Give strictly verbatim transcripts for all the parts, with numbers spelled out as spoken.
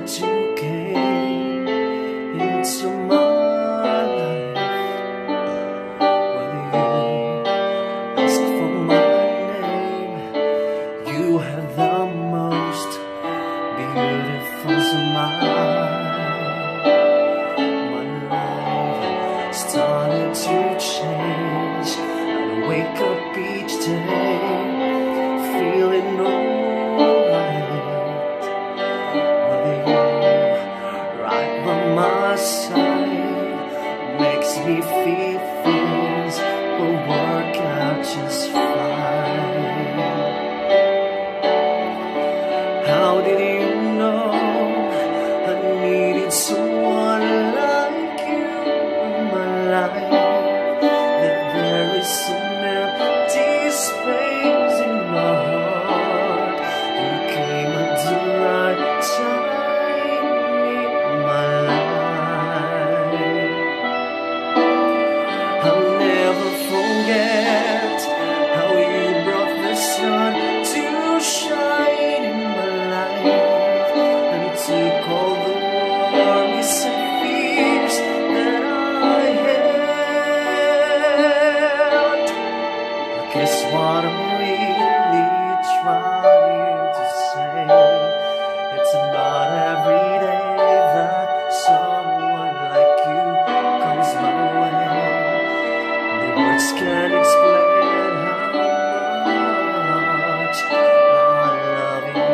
that you came into my life. When you ask for my name, you have the most beautiful smile. My life started to change. I wake up each day feeling alright. With you right by my side makes me feel things will work out just fine. How did you know I needed someone like you in my life? That there is an empty space in my heart. You came at the right time in my life. I'll never forget how you brought the sun to shine in my life and took all the worries and fears that I had. I guess what I'm really trying to say, it's not every day that someone like you comes my way. The words can't explain how much I love you.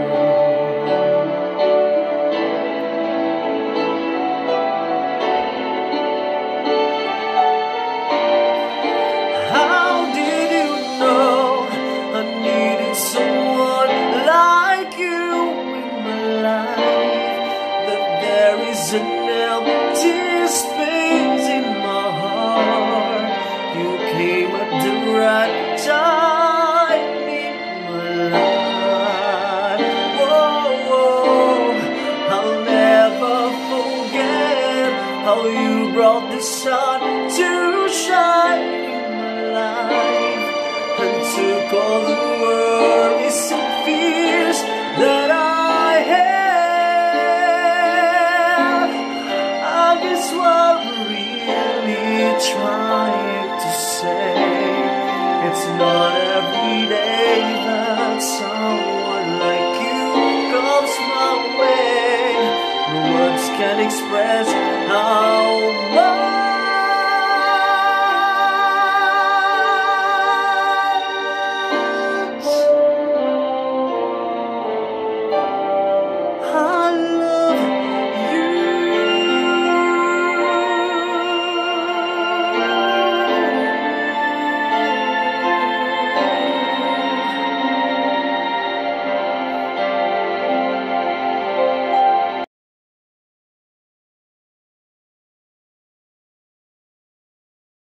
How did you know I needed someone like you in my life? That there is an empty space in my heart. You came at the right time in my life. Whoa, whoa. I'll never forget how you brought the sun to shine in my life and took all the worries and fears that I had. I guess what we're really trying to say, it's not every day that someone like you comes my way. The words can't express how much